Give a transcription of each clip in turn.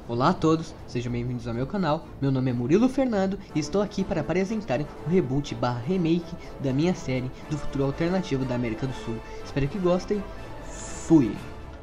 Olá a todos, sejam bem-vindos ao meu canal. Meu nome é Murilo Fernando e estou aqui para apresentar o reboot / remake da minha série do futuro alternativo da América do Sul. Espero que gostem. Fui!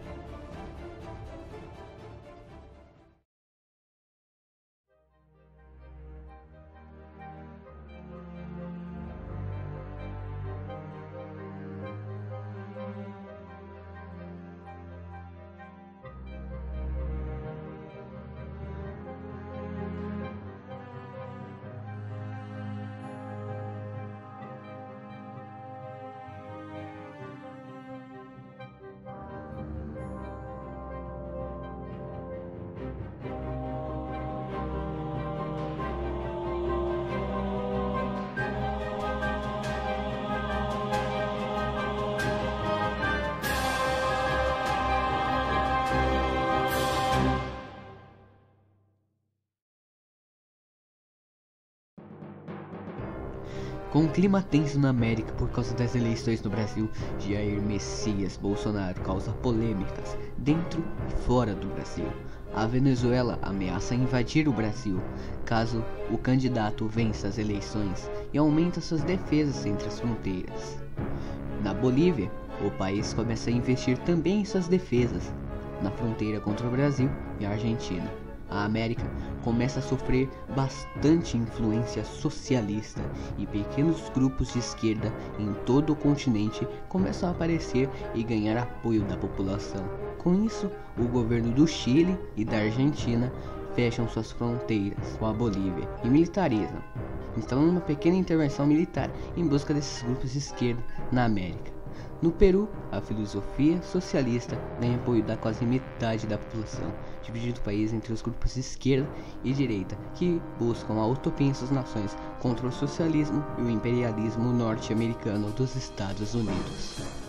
Com um clima tenso na América por causa das eleições no Brasil, Jair Messias Bolsonaro causa polêmicas dentro e fora do Brasil. A Venezuela ameaça invadir o Brasil caso o candidato vença as eleições e aumenta suas defesas entre as fronteiras. Na Bolívia, o país começa a investir também em suas defesas na fronteira contra o Brasil e a Argentina. A América começa a sofrer bastante influência socialista e pequenos grupos de esquerda em todo o continente começam a aparecer e ganhar apoio da população. Com isso, o governo do Chile e da Argentina fecham suas fronteiras com a Bolívia e militarizam, instalando uma pequena intervenção militar em busca desses grupos de esquerda na América. No Peru, a filosofia socialista ganha apoio da quase metade da população, dividindo o país entre os grupos de esquerda e direita, que buscam a utopia em suas nações contra o socialismo e o imperialismo norte-americano dos Estados Unidos.